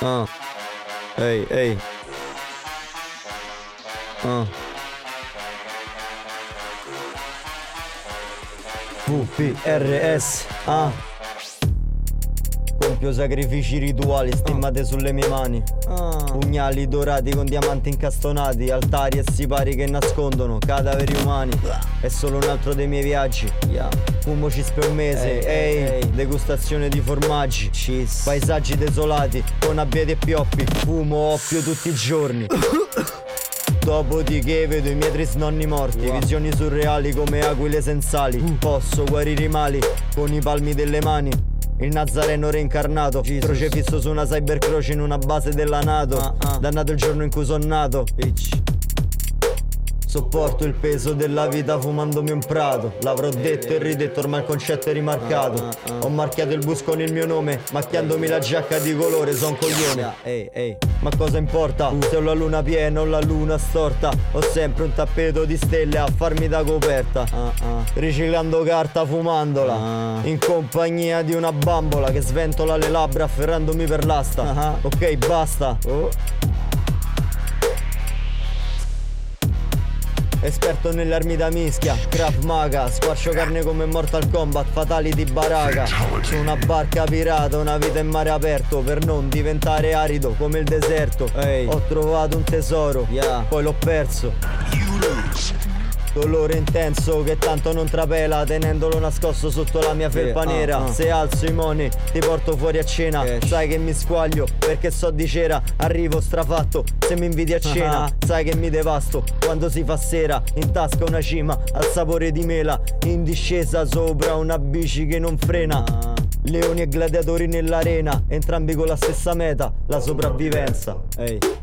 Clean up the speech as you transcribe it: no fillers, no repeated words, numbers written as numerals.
Ehi, ehi. VPRS, compio sacrifici rituali stimmate sulle mie mani. Pugnali dorati con diamanti incastonati, altari e sipari che nascondono cadaveri umani. È solo un altro dei miei viaggi. Fumo cispe un mese, ehi, degustazione di formaggi. Paesaggi desolati con abbieti e pioppi. Fumo oppio tutti i giorni. Dopodiché vedo i miei trisnonni morti, visioni surreali come aquile sensali. Posso guarire i mali con i palmi delle mani. Il Nazareno reincarnato, crocefisso su una cybercroce in una base della NATO. Dannato il giorno in cui sono nato. Sopporto il peso della vita fumandomi un prato. L'avrò detto e ridetto, ormai il concetto è rimarcato. Ho marchiato il bus con il mio nome, macchiandomi la giacca di colore, son coglione. Ma cosa importa se ho la luna piena o la luna storta? Ho sempre un tappeto di stelle a farmi da coperta. Riciclando carta fumandola, in compagnia di una bambola che sventola le labbra afferrandomi per l'asta. Ok, basta. Esperto nelle armi da mischia, Krav Maga, squarcio carne come Mortal Kombat, fatality baraka. Su una barca pirata, una vita in mare aperto, per non diventare arido come il deserto. Ho trovato un tesoro, poi l'ho perso. Dolore intenso che tanto non trapela, tenendolo nascosto sotto la mia felpa nera. Se alzo i money ti porto fuori a cena. Sai che mi squaglio perché so di cera. Arrivo strafatto se mi invidi a cena. Sai che mi devasto quando si fa sera. In tasca una cima al sapore di mela, in discesa sopra una bici che non frena. Leoni e gladiatori nell'arena, entrambi con la stessa meta, la sopravvivenza.